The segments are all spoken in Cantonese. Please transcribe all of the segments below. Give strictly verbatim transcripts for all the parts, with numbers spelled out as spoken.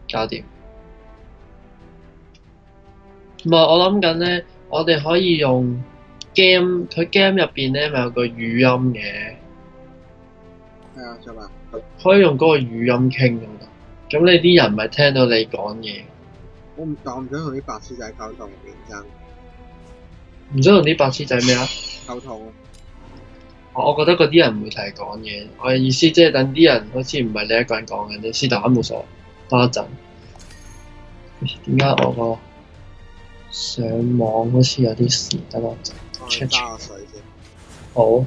搞掂。唔係，我諗緊咧，我哋可以用 game，佢 game 入邊咧咪有個語音嘅， 係啊，做咩？ 可以用嗰個語音傾咁得。咁你啲人咪聽到你講嘢， 我唔，但我唔想同啲白痴仔溝通，認真唔想同啲白痴仔咩啊？ 溝通。 我我覺得嗰啲人唔會同你講嘢。我嘅意思即係等啲人好似唔係你一個人講嘅，你是但冇所謂。等一陣，點解我個上網好似有啲事？等我陣我 check 去 check。 揸個水先。 好。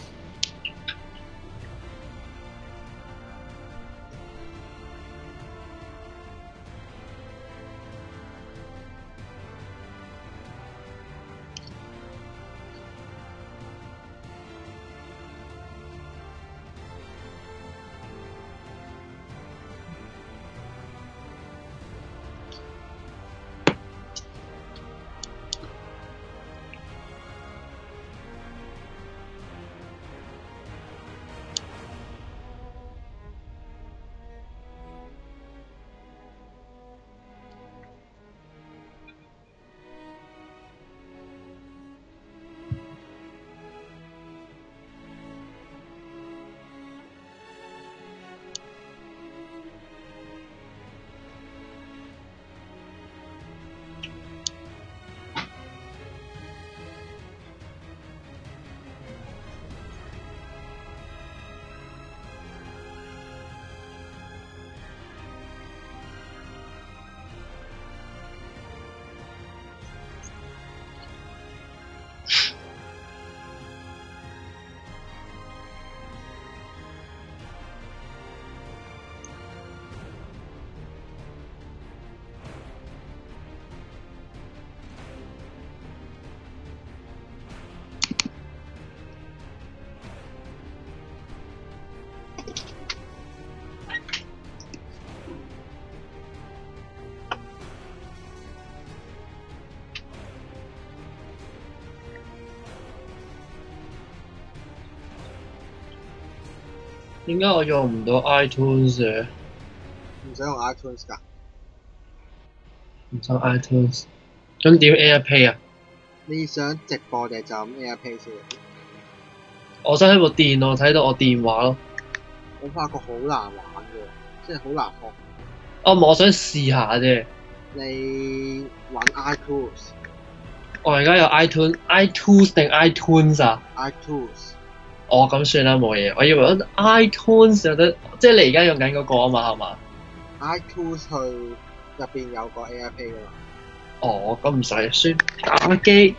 點解我用唔到 iTunes 嘅？ 唔使用 iTunes 㗎。 唔使 iTunes。咁點 AirPlay 啊？ 你想直播定就咁 AirPlay 先？ 我想喺部電腦睇到我電話咯。 我發覺好難玩嘅，即係好難學。 哦，我想試下啫。 你揾 iTunes。 我而家有 iTunes，iTunes 定 iTunes 啊 ？iTunes。 哦，咁算啦，冇嘢。我以為 iTunes 有得，即係你而家用緊嗰個啊嘛，係嘛 ？iTunes 去入邊有個 AirPlay 㗎嘛。 哦，咁唔使，算打機。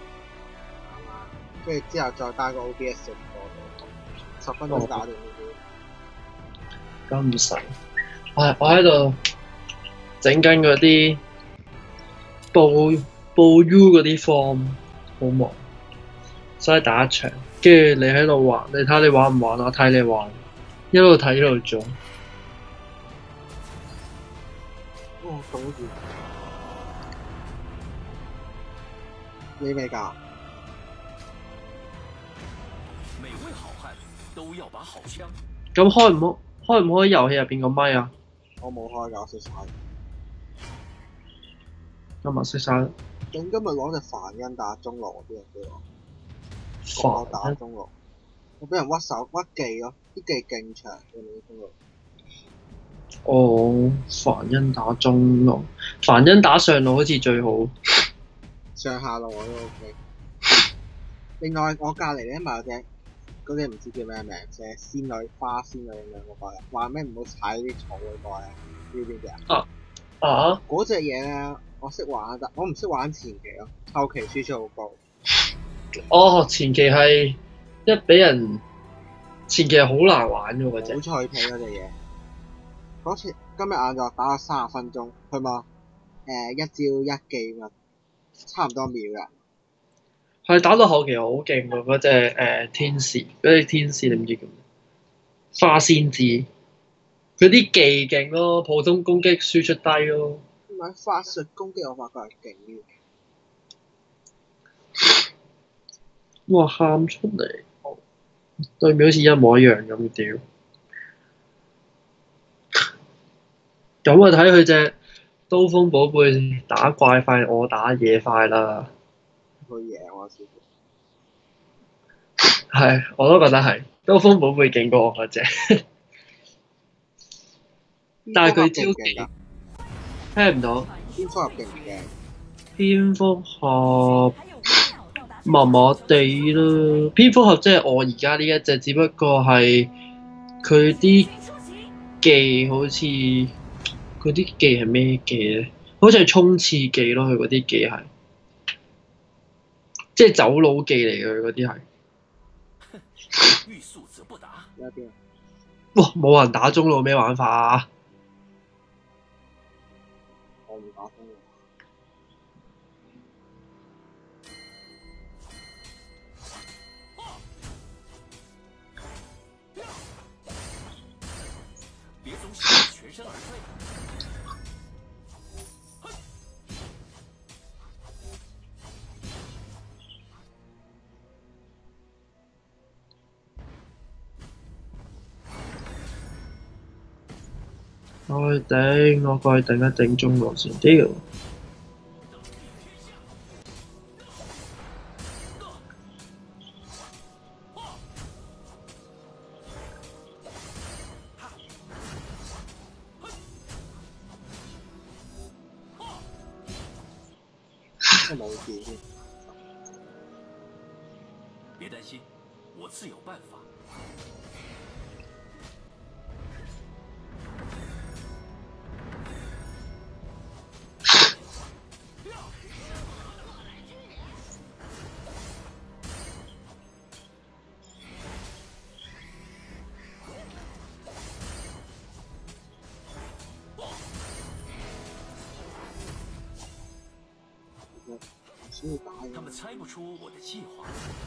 跟住之後再加個 O B S 直播到，十分鐘打掂呢啲。咁唔使。我係我喺度整緊嗰啲報報 U 嗰啲 form， 好忙，所以打一場。跟住你喺度玩，你睇下你玩唔玩啊？睇你玩，一路睇一路做。 哦，咁住。你未㗎？ 每位好漢都要把好槍。 咁開唔開開唔開遊戲入邊個咪啊？ 我冇開㗎，我熄晒。 今日熄晒。咁今日攞隻凡恩打中路啲人叫我。 凡打中路，我俾人屈手屈技咯，啲技勁長嘅呢中路。 哦，凡恩打中路，凡恩打上路好似最好。 上下路我都 OK。另外我隔離咧咪有隻嗰隻唔知叫咩名，寫仙女花仙女咁樣嗰個咧，話咩唔好踩啲草嗰個咧，知唔知邊隻啊？ 啊！ 嗰隻嘢咧，我識玩得，我唔識玩前期咯，後期輸出好高。 哦，前期係一俾人前期係好難玩嘅嗰隻。 好脆皮嗰隻嘢。嗰次今日晏晝打咗三十分鐘，佢嘛誒一招一技嘛，差唔多秒㗎。 係打到後期好勁喎，嗰隻誒天使，嗰隻天使你唔知叫咩？花仙子，佢啲技勁咯，普通攻擊輸出低咯。 唔係法術攻擊，我發覺係勁嘅。 哇！喊出嚟，對面好似一模一樣咁屌， 咁啊睇佢隻刀鋒寶貝打怪快，我打野快啦。 佢贏我少少。 係，我都覺得係。刀鋒寶貝勁過我嗰隻，但係佢招技聽唔到。 蝙蝠俠勁唔勁？ 蝙蝠俠麻麻地啦。蝙蝠俠即係我而家呢一隻，只不過係佢啲技好似佢啲技係咩技咧？好似係衝刺技咯，佢嗰啲技係即係走佬技嚟嘅，佢嗰啲係。 欲速則不達。 有邊啊？ 哇！冇人打中路咩玩法啊？ 我唔打中路。 別總是全身而退。 我去頂，我過去頂一頂中路先。屌！ 都冇字添。 別擔心，我自有辦法。他們猜不出我的計劃。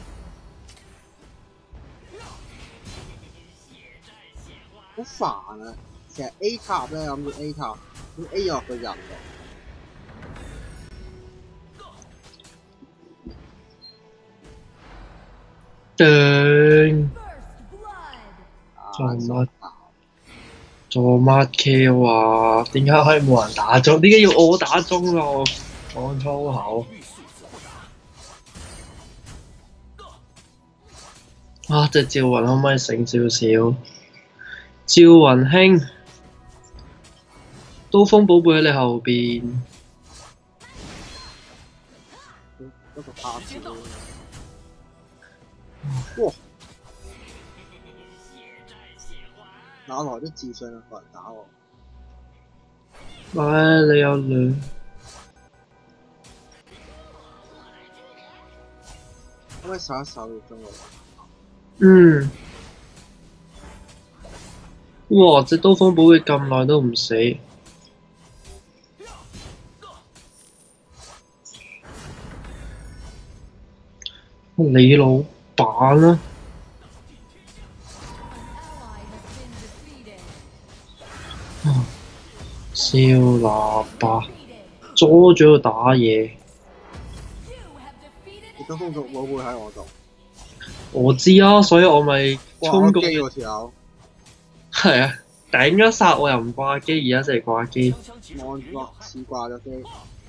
好煩啊！成日 A 塔咧，諗住 A 塔，咁 A 落個人度。 頂！做乜？做乜 Q 啊？點解可以冇人打中？點解要我打中咯？講粗口。啊！隻趙雲可唔可以醒少少？趙雲兄，刀鋒寶貝喺你後邊。 一個拍子。哇！哪來的自信啊！個人打我。 喂，你有兩。 可唔可以守一守要中路？ 嗯。哇！隻刀鋒寶貝咁耐都唔死。你老闆啊！燒喇叭，阻咗佢打嘢。 你刀鋒寶貝喺我度。 我知啊，所以我咪衝過。 機喎條友。 係啊，頂一殺我又唔掛機，而家成掛機。 望掛試掛咗機。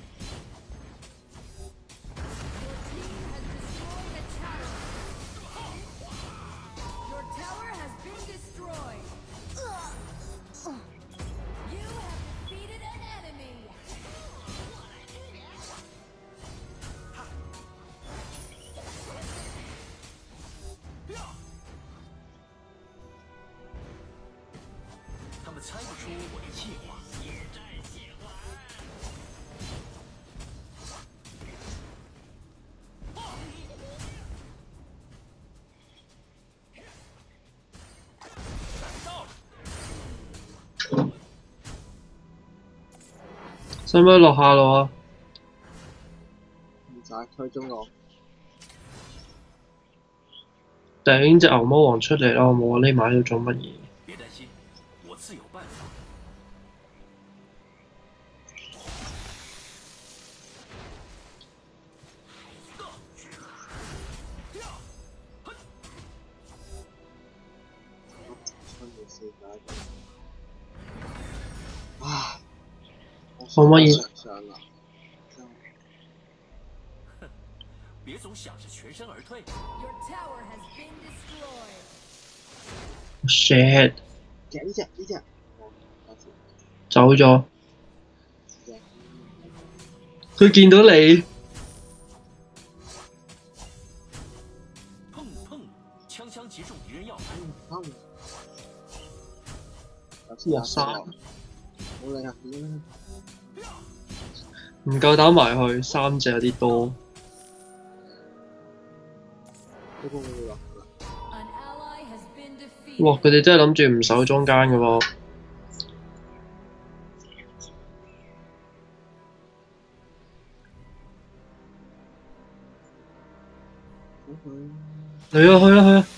他們猜不出我的計劃。 使唔使落下路啊？ 唔使推中路。 頂隻牛魔王出嚟啦！我冇啊，匿埋喺度做乜嘢？ 別擔心，我自有辦法。 啊！ 可唔可以？ 上啦。 别总想着全身而退。 shit， 夾呢只呢只，哦， 走咗。佢見到你。 砰砰，槍槍擊中敵人要害。 砰！ 哇塞！ 冇理啊，點咧？ 唔夠膽埋去，三隻有啲多。 呢個會落㗎。 哇！佢哋真係諗住唔守中間嘅喎。去啊去啊去啊！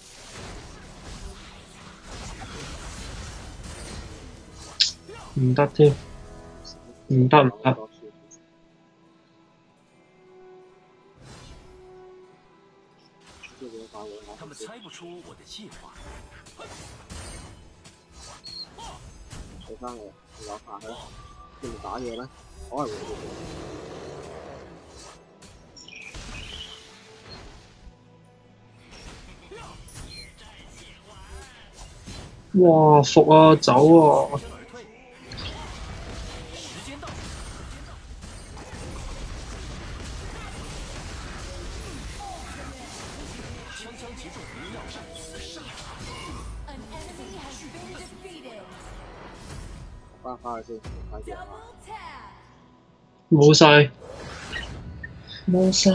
唔得添，唔得唔得。 他们猜不出我的计划。 取翻嚟，你攞下去，你唔打嘢咩？可能會。 哇！服啊，走啊！ 翻返去先，快啲啊！ 冇晒，冇晒。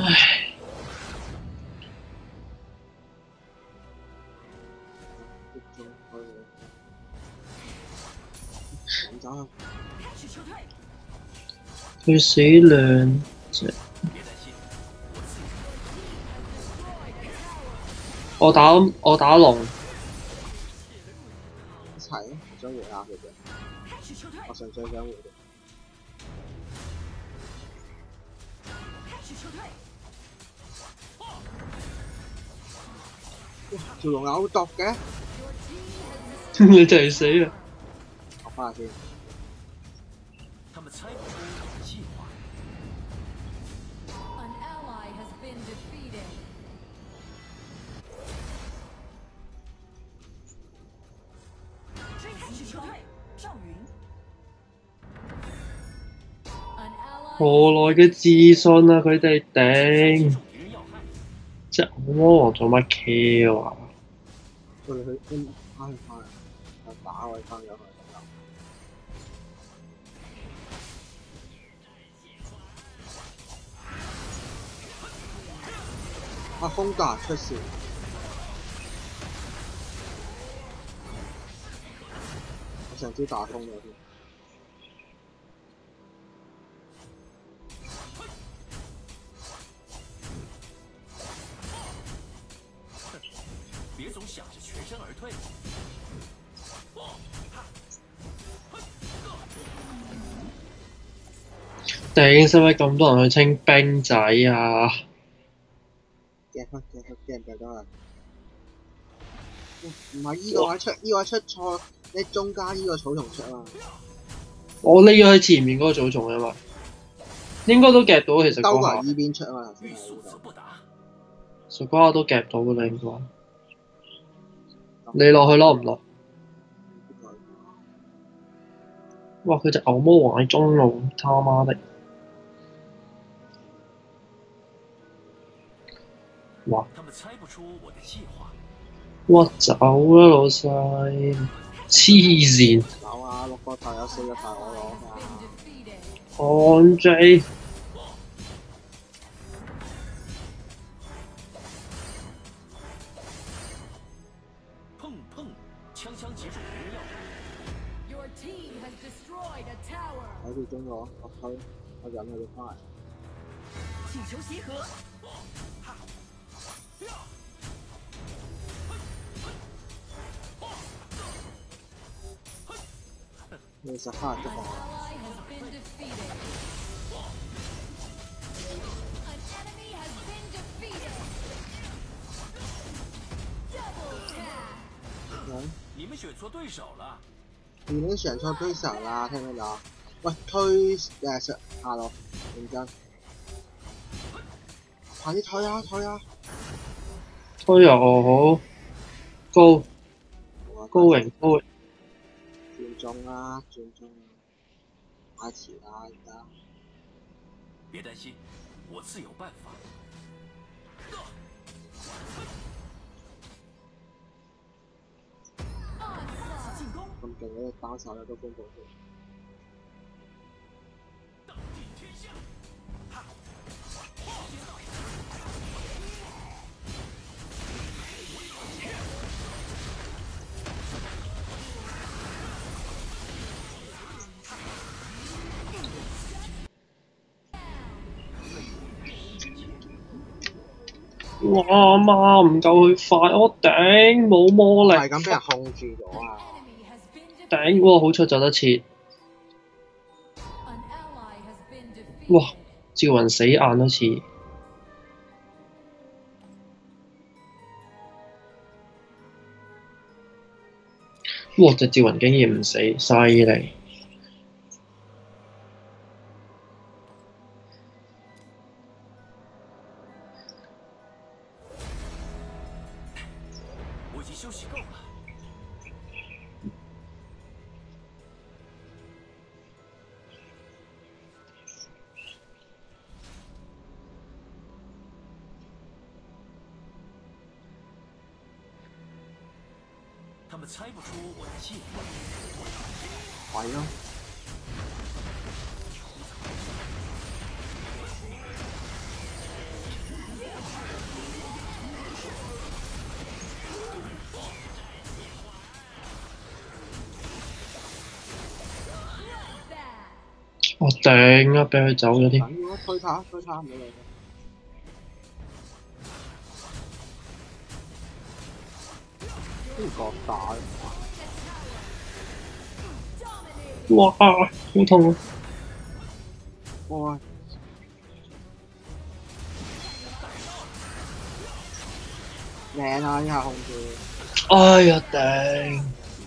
去死兩隻！我打我打龍。 一齊啊！想回下佢哋。我純粹想回嘅。哇！條龍有毒嘅。 你就係死啦！ 我翻下先。 他們猜不出我的計劃。 何來嘅自信啊！佢哋頂，隻惡魔王做乜 Q 啊？ 佢哋去跟翻去翻，就打我翻咗去。啊！風達出事。我成招打風咗添。 別總想着全身而退。 頂，使唔使咁多人去清兵仔啊？ 夾翻夾翻夾唔夾得啊？唔係依個位出，依個位出錯，你中間依個草叢出啊！ 我匿咗喺前面嗰個草叢啊嘛，應該都夾到其實兜嗰下。 埋依邊出啊嘛，頭先係欲速呢則不達。 實嗰下都夾到嘅啦，應該。你落去攞唔落？哇！佢隻牛魔王喺中路，他媽的！哇！ 他們猜不出我的計劃。 哇！走啦，老細！黐線！ 有啊，六個頭有四個頭我攞㗎。 安 J。 砰砰，槍槍擊中敵人要害。 睇住中我，我推，我引佢哋翻嚟。 請求協和。 你實翻嚟捉我。 你們選錯對手了。 你們選錯對手啦，聽唔聽到？ 喂，推誒上下路，認真，快啲推啊推啊！ 推又好高好啊高榮高榮， 轉中啦轉中啦，太遲啦而家。 别担心，我自有办法。进攻， 咁勁嘅單手咧都公佈咗。 大地天下。哈！ 哇媽唔夠佢快，我頂冇魔力， 係咁俾人控住咗啊！ 頂喎好彩走得切，哇趙雲死硬多次，哇隻趙雲竟然唔死，犀利！ 我已经休息够了。他们猜不出我的计划。 係咯。 我頂啊！俾佢走咗添。 緊要啊！推他推他唔好理佢。呢個打。 哇！好痛啊！ 哇！靚啊！呢下控住。 哎呀頂！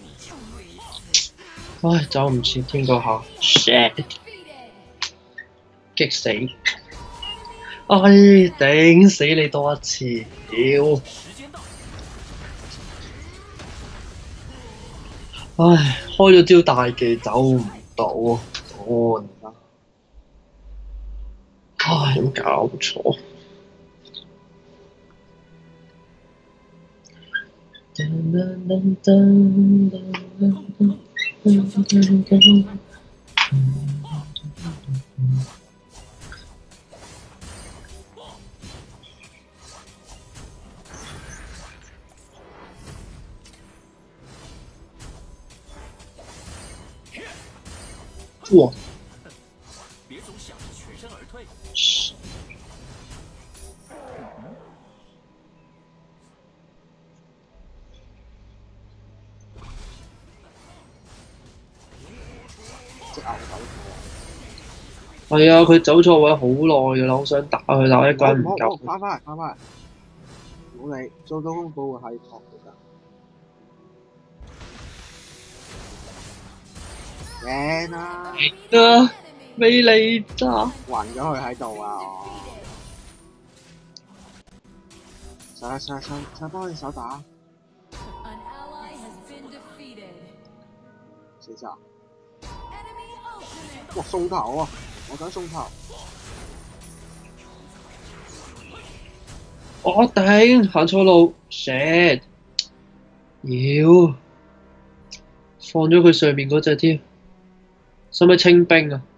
唉，走唔切添嗰下 ，shit！ 激死！唉，頂死你多一次，屌！唉，開咗招大技走唔到啊！我唉，有冇搞錯？哇！ 别总想着全身而退。 隻牛走係啊，佢走錯位好耐㗎啦，好想打佢，但我一個人唔錯。 夠。 翻返嚟翻返嚟，唔好理，做到公佈會係錯㗎。靚啊！ 啊！俾你咋？ 暈咗佢喺度啊！上上上上幫你手打，死咋！哇送頭啊！我想送頭。 我頂行錯路 ，shit！妖，放咗佢上面嗰隻添，使唔使清兵啊？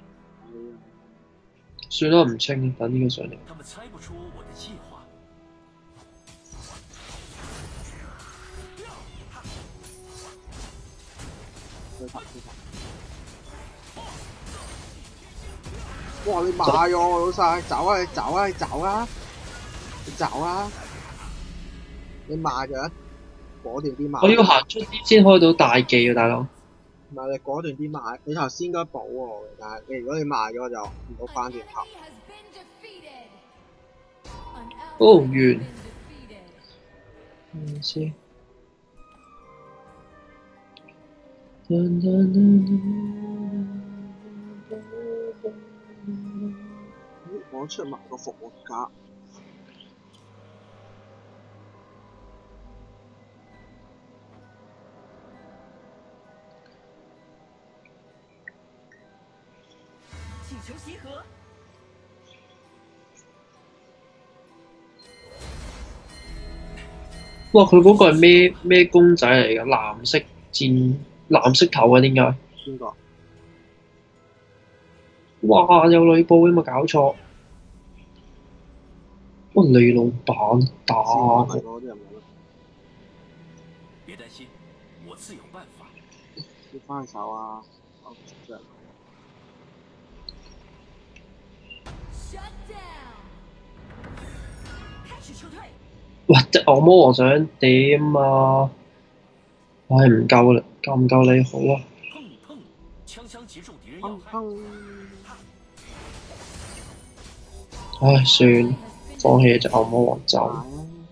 算啦，唔清，等呢個上嚟。 他們猜不出我的計劃。 哇！你賣咗我老細，走啊！你走啊！你走啊！你走啊！你賣咗，果斷啲賣。 我要行出啲先開到大技啊，大佬。 唔係你果斷啲賣，你頭先應該補我嘅，但係你如果你賣咗就唔好翻轉頭。 哦，完。嗯，先。 出埋個復活卡。 请求协和。 哇！佢嗰個係咩咩公仔嚟㗎？藍色箭，藍色頭嘅點解？ 邊個？ 哇！有呂布有冇搞錯？哇！李老闆打嗰佢， 啲人物咯， 别担心，我自有办法。 要翻手啊！我唔識啫。 Shut down. 开始撤退。 哇！隻牛魔王想點啊？唉，唔夠啦，夠唔夠你好啊？ 砰砰，枪枪击中敌人要砰害。 砰！ 唉，算，放棄隻牛魔王走。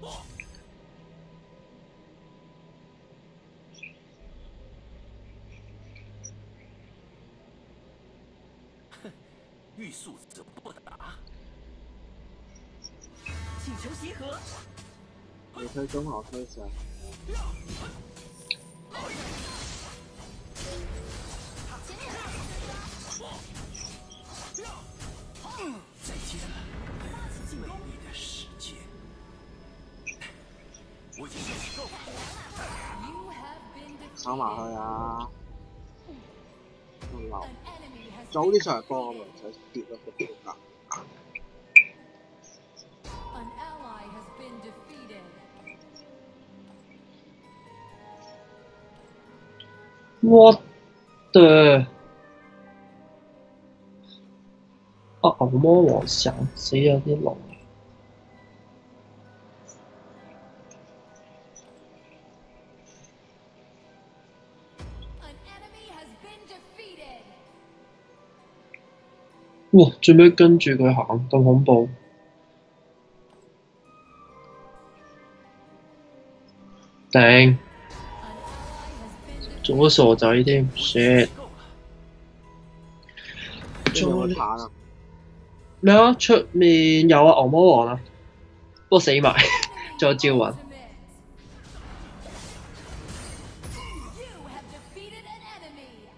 欲速则不达。请求协和。 你推中我推上。 再见了，美丽的世界。我已经练习够了。 You have been defeated. 收埋去啊！咁流， An enemy has 早啲上嚟幫我咪唔使跌咯個票價。 An ally has been defeated. What the？ 啊！牛魔王想死咗啲龍。 An enemy has been defeated. 哇！做咩跟住佢行咁恐怖？頂！ An ally has been 做咗傻仔添 ，shit！ 仲有冇彈啊？ 咩啊？出面有啊，牛魔王啊，不過死埋，仲有趙雲。 ultimate. You have defeated an enemy.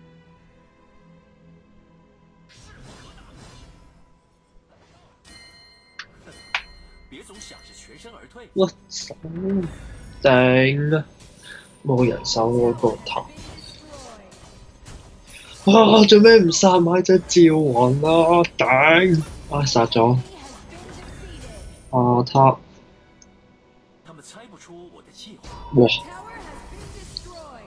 别总想着全身而退。 我手頂啊！冇人守我個頭。 Destroyed. 啊！做咩唔殺埋隻趙雲啊？頂！啊，殺咗 Enemy has been defeated. 啊塔！ 他们猜不出我的计划。 哇！ Tower has been destroyed.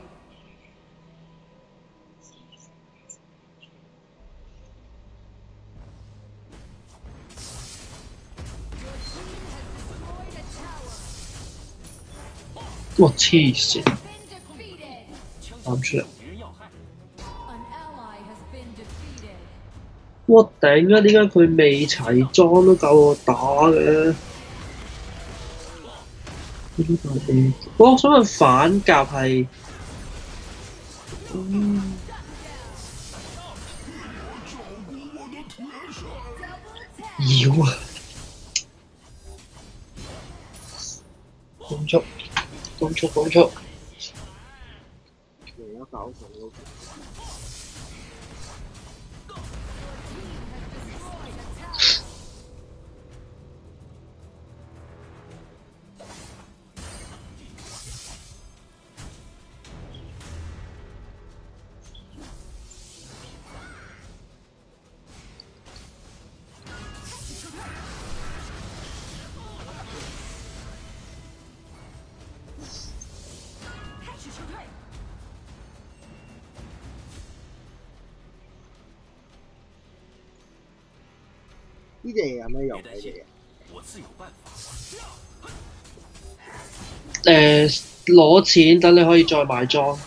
Your team has destroyed a tower. 哇！黐線！ Been defeated. 枪打唔出嚟。 敌人要害。 An ally has been defeated. 我頂啊！點解佢未齊裝都夠我打嘅？哇！我想問反甲係，嗯， Double tap. 妖啊！攻速，攻速，攻速！ 贏咗九成都。 开始撤退。 呢隻嘢有咩用？ 别担心呢隻嘢， 我自有办法。 誒攞錢，等你可以再買裝。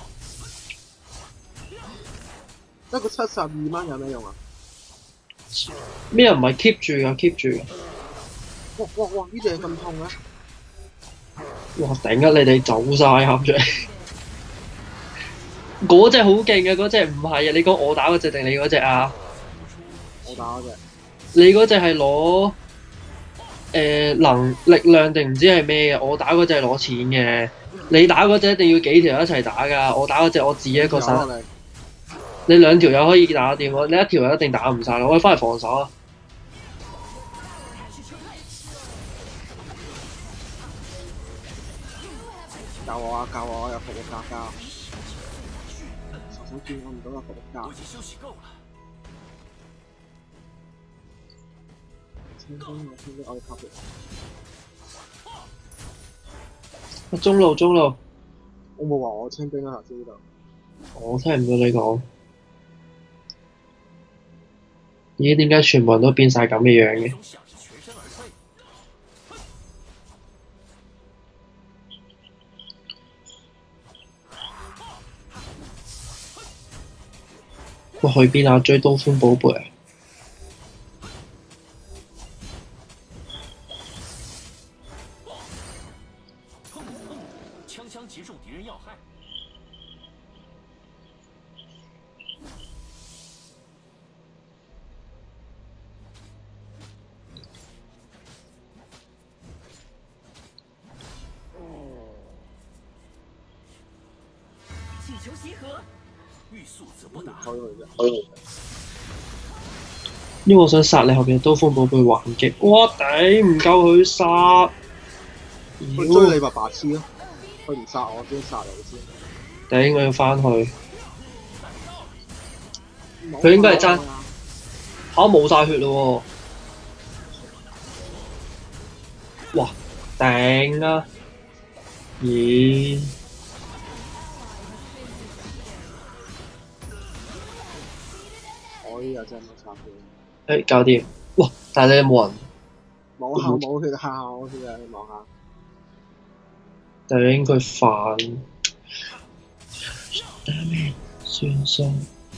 得個七十二蚊有咩用啊？ 咩人唔係 keep 住㗎？keep 住㗎。 哇哇哇！呢隻嘢咁痛嘅？ 哇！頂啊！你哋走晒喊出嚟。嗰隻好勁嘅，嗰隻唔係啊！你講我打嗰隻定你嗰隻啊？ 我打嗰隻。 你嗰只係攞誒能力量定唔知係咩嘅？我打嗰只係攞錢嘅。你打嗰只一定要幾條一齊打㗎。我打嗰只我自己一個殺。 落嚟， 你兩條友可以打掂喎，你一條友一定打唔晒咯。我哋翻嚟防守啊！ 救我啊！救我！我有服務價交。手手見我唔到有服務價我。已经休息够了。 清兵我清兵我要靠佢。 中路中路， 我冇話我清兵啊頭先呢度。 我聽唔到你講。咦？點解全部人都變晒咁嘅樣嘅？ 中响是全身而退。 喂，去邊啊？追刀鋒寶貝啊！ 砰砰！枪枪击中敌人要害。祈求协和，欲速则不达。 推佢啫。 因為我想殺你後邊嘅刀鋒寶貝還擊。哇！頂唔夠佢殺。 佢追你咪白痴咯！佢唔殺我先殺你先。 頂！我要翻去。佢應該係爭嚇冇晒血咯喎！哇！頂啊！咦？ 我呢個真係冇殺誒， 佢。 搞掂！哇！但係你有冇人？ 冇下冇血下冇血啊！你望下。 頂佢煩。damn it，算數。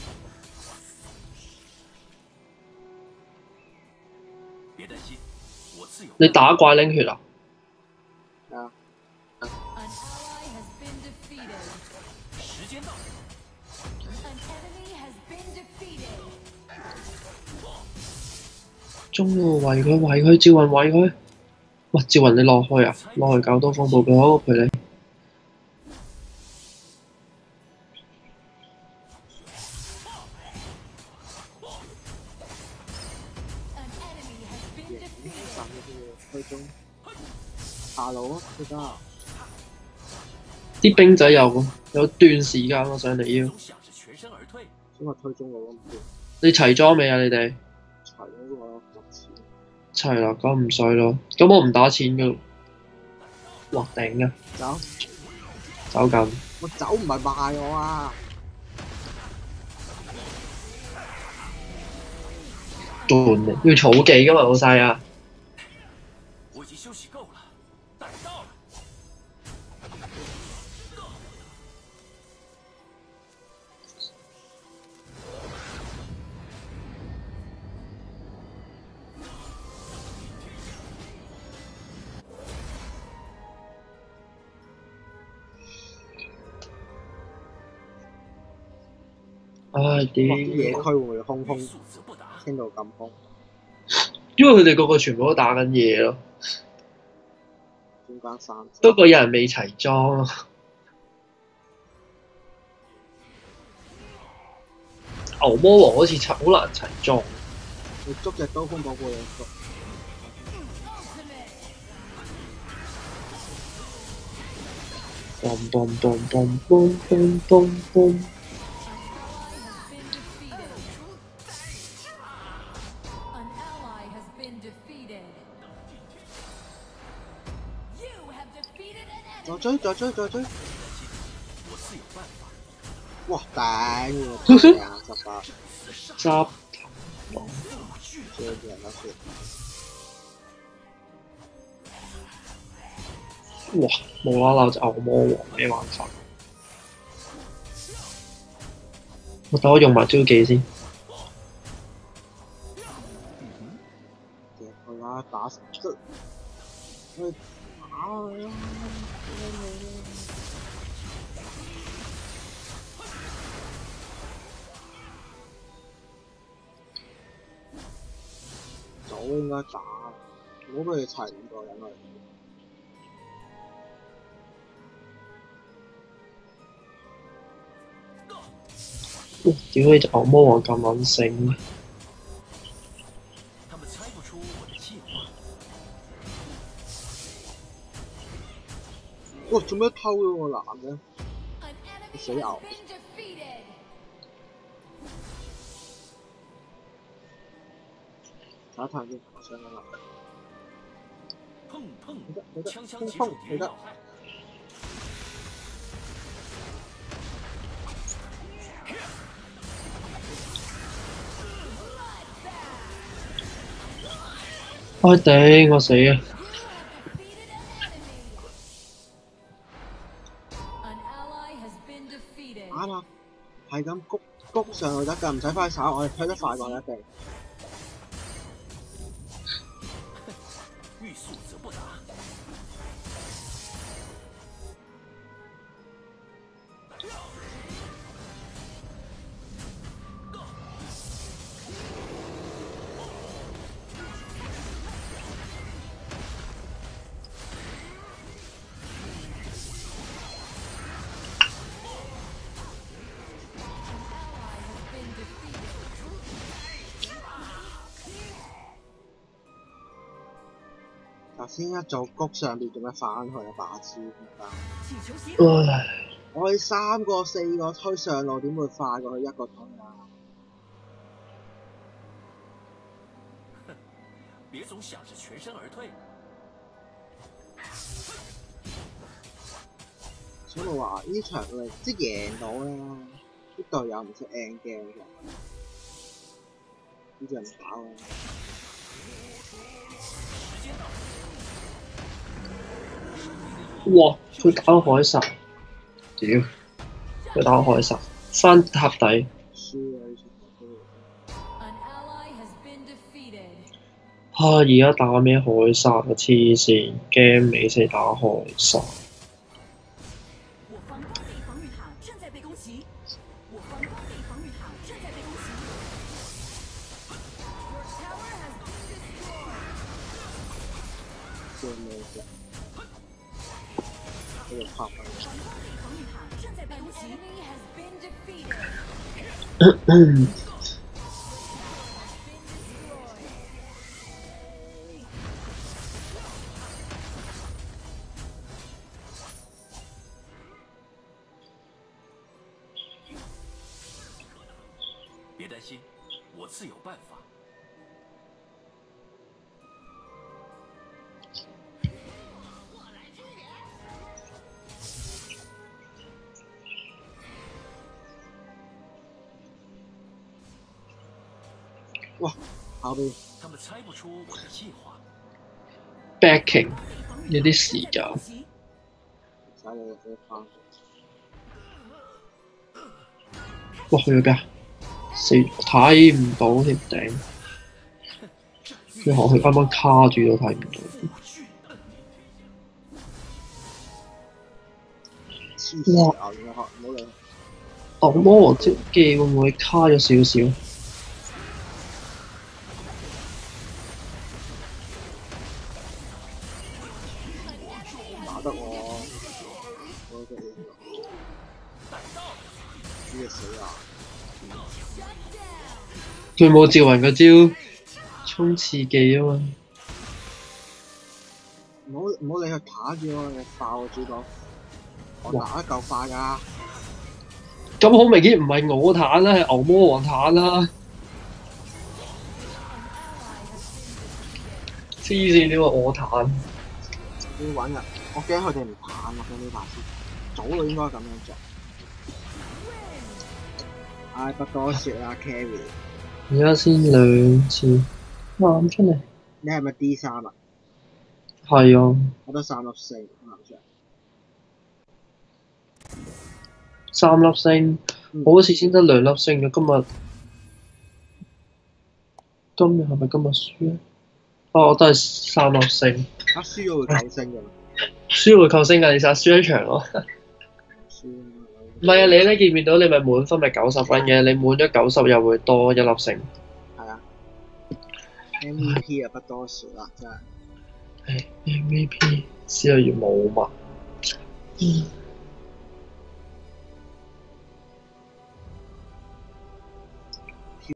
别担心，我自有。 你打怪拎血啊？ 係啊。 An ally has been defeated. 时间到。 An enemy has been defeated. 中路圍佢圍佢，趙雲圍佢。喂，趙雲你落去啊！落去搞刀鋒寶貝，好，我陪你。 An enemy has been 贏 defeated. 殺咗佢推中。下路啊，得得。 啲兵仔有有段時間我上嚟要。 中响是全身而退。 先話推中我都唔知。 你齊裝未啊？你哋齊咗我六次。 齊啦，咁唔使咯。咁我唔打錢噶咯。哇頂啊！ 走。 走緊。 我走唔係賣我啊！ 斷你要草技噶嘛，老細啊！ 我已经休息够了，逮到了。 唉哇！ 屌！ 啲野區會唔會空空欲速则不达。 傾到咁空？ 因為佢哋個個全部都打緊嘢咯， 中間三。 不過有人未齊裝咯。牛魔王好似齊好難齊裝。 你捉隻刀鋒寶貝你捉。 嘣嘣嘣嘣嘣嘣嘣嘣！ An ally has been defeated. You have defeated an 再 enemy. 追再追再追！ 我自有办法。 哇頂喎！廿十八， 執追住人得算。 哇！無啦啦隻牛魔王咩玩法？我等我用埋招技先。 夾佢啦，打死即係去打佢啦！ 應該打，唔好俾佢齊五個人去。 屌你隻牛魔王咁撚醒！ 他们猜不出我的计划。 哇！做咩偷咗我男嘅？ An enemy Say has out. been defeated. 打探先，我上緊啦。 碰碰你得你得， 枪枪碰结束碰你得敌人要。害。 唉頂，我死啊！ You have defeated an enemy. An ally has been defeated. 啱啊！係咁谷谷上去得㗎，唔使快手，我哋推得快過一定。 欲速则不达。 頭先一做谷上邊做咩翻去啊？白痴點解？ 唉， 我哋三個四個推上路，點會快過去一個推啊？ 别总想着全身而退。 所以我話呢場我哋即係贏到咧，啲隊友唔識 end game 嘅，呢隻唔打啊！ 时间到。 哇！佢打海神，屌！佢打海神，翻塔底。 輸啊！呢場都 An ally has been defeated. 嚇！而家打咩海殺啊？黐線，game 尾先打海殺。 我方高地防御塔正在被攻击。我方高地防御塔正在被攻击。 Your tower has been destroyed. 做咩啫？呢個拍翻。 我方高地防御塔正在被 An 攻击。 enemy has been defeated. 嗯 Been destroyed. 别担心，我自有办法。 哇！後邊他们猜不出我的计划。 backing 高地防御呢塔啲時間正在被攻。击。 唔使你飛翻。 哇！去咗邊啊？死！睇唔到添頂。佢學佢啱啱卡住都睇唔到。 黐線啊！應該學唔好理。 牛魔王招技會唔會卡咗少少？ 打得我，我隻嘢呢隻死啊！ 佢冇趙雲個招衝刺技啊嘛。 唔好唔好理佢打住我，你爆個主角，我打得夠快㗎。 咁好明顯唔係我彈啦，係牛魔王彈啦。黐線點解我彈？ 要揾人，我驚佢哋唔彈，我驚呢排先。早就應該咁樣做。唉，不多説啦，Carry。 而家先兩次，攬出嚟。 你係咪 D 三啊？ 係啊， 我得三粒四，啱唔啱？ 三粒星， 嗯我好似先得兩粒星嘅。今日今日係咪今日輸啊？哦，我都係三粒星。 啊，輸咗會扣星㗎嘛？ 輸會扣星㗎，你實輸一場咯。 輸唔係啊，你咧見唔見到你咪滿分咪九十分嘅？你滿咗九十又會多一粒星。 係啊， M V P 啊不多少啦，真係。 係 M V P 只係要冇物。嗯